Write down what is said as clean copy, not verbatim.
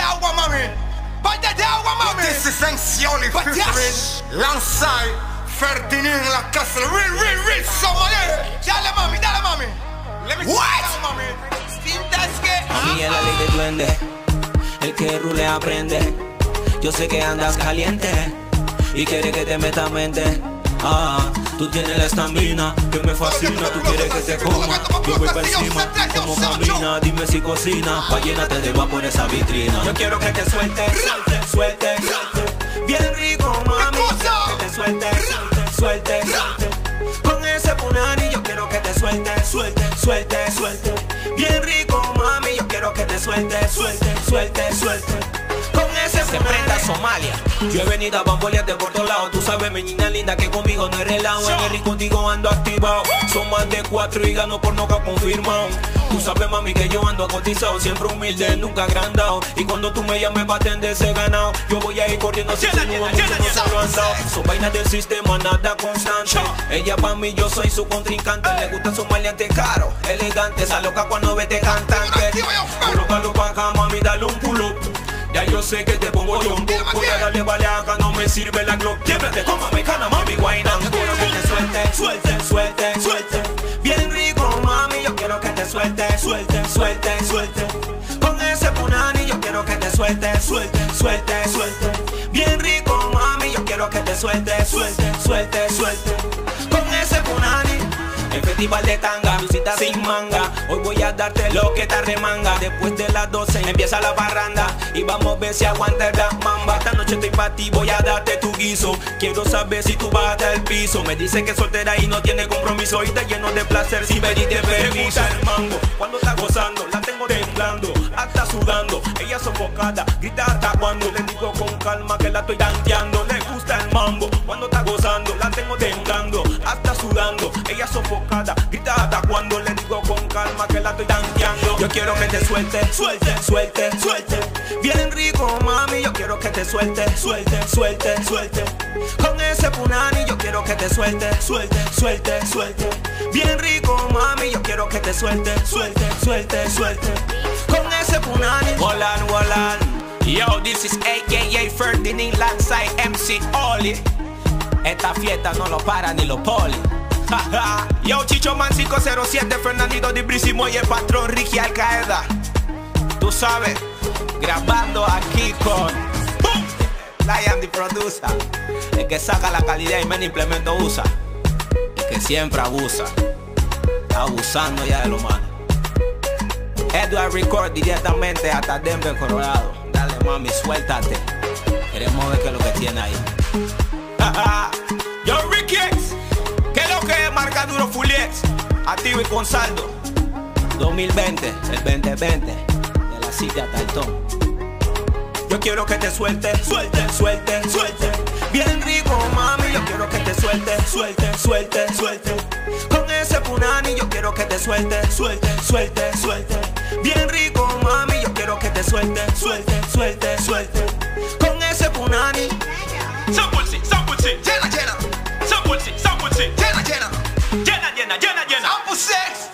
agua, mami. Vaya de agua, mami. This is Anxioli featuring alongside Ferdinin en la casa. Real Xomalia. Dale, mami, dale, mami. Let me What? down, mami. Steam Desk. A mí es la ley del duende, el que rule aprende. Yo sé que andas caliente y quiere que te meta mente. Tú tienes la estamina que me fascina. Tú quieres que te coma, yo voy para encima. Como camina, dime si cocina, pa' llénate de vapor esa vitrina. Yo quiero que te suelte, suelte, bien rico, mami. Que te suelte, suelte, con ese punani. Yo quiero que te suelte, suelte, bien rico, mami. Yo quiero que te suelte, suelte, con ese se prenda Somalia. Yo he venido a bambolearte por todos lados. Tú sabes, mi niña linda, que conmigo no es relajo. En el ring contigo ando activado. Son más de 4 y gano por noca confirmado. Tú sabes, mami, que yo ando cotizado. Siempre humilde, nunca agrandado. Y cuando tú me llames pa' atender ese ganado, yo voy a ir corriendo sin seguro, mucho no se lo han dado. Son vainas del sistema, nada constante. Ella pa' mí, yo soy su contrincante. Le gusta su maleante caro, elegante. Se aloca cuando vete cantante. Colócalo pa' acá, mami, dale un pull up. Ya yo sé que te pongo yo un poco. Voy a darle vale acá, no me sirve la Glock. Quiebrate como mexicana, mami, guayna. Yo quiero que te suelte, bien rico, mami. Yo quiero que te suelte, con ese punani. Yo quiero que te suelte, bien rico, mami. Yo quiero que te suelte, con ese punani. El festival de tanga, visita sin manga. Hoy voy a darte lo que te remanga. Después de las 12 empieza la parranda y vamos a ver si aguanta la mamba. Esta noche estoy pa' ti, voy a darte tu guiso. Quiero saber si tú vas hasta el piso. Me dice que es soltera y no tiene compromiso. Y te lleno de placer si pediste permiso. El mango, cuando está gozando, la tengo temblando, hasta sudando. Ella sofocada, grita hasta cuando. Le digo con calma que la estoy danteando. Le gusta el mambo, cuando está gozando, la tengo temblando, hasta sudando. Ella sofocada, grita hasta cuando. Le digo con calma que la estoy tanqueando. Yo quiero que te suelte, bien rico, mami. Yo quiero que te suelte, con ese punani. Yo quiero que te suelte, bien rico, mami. Yo quiero que te suelte, con ese punani. Wolan. Yo, this is AKA Ferdinin alongside MC Oli. Esta fiesta no lo para ni los poli. Yo, Chicho Man 507, Fernandito de Brisimo y el patrón Ricky Alcaeda. Tú sabes, grabando aquí con Lion the Producer. El que saca la calidad y menos implemento usa. El que siempre abusa, está abusando ya de lo malo. Edward Record directamente hasta Denver, Colorado. Dale, mami, suéltate. Queremos ver qué es lo que tiene ahí. Yo, Ricky, ¿qué es lo que es? Marca duro Fuliex, activo y con saldo. 2020, el 2020, de la City hasta el Tom. Yo quiero que te suelte, bien rico, mami. Yo quiero que te suelte, con ese punani. Yo quiero que te suelte, bien rico, mami. Yo quiero que te suelte, con ese punani. Sample, llena. Sample, llena. Sample,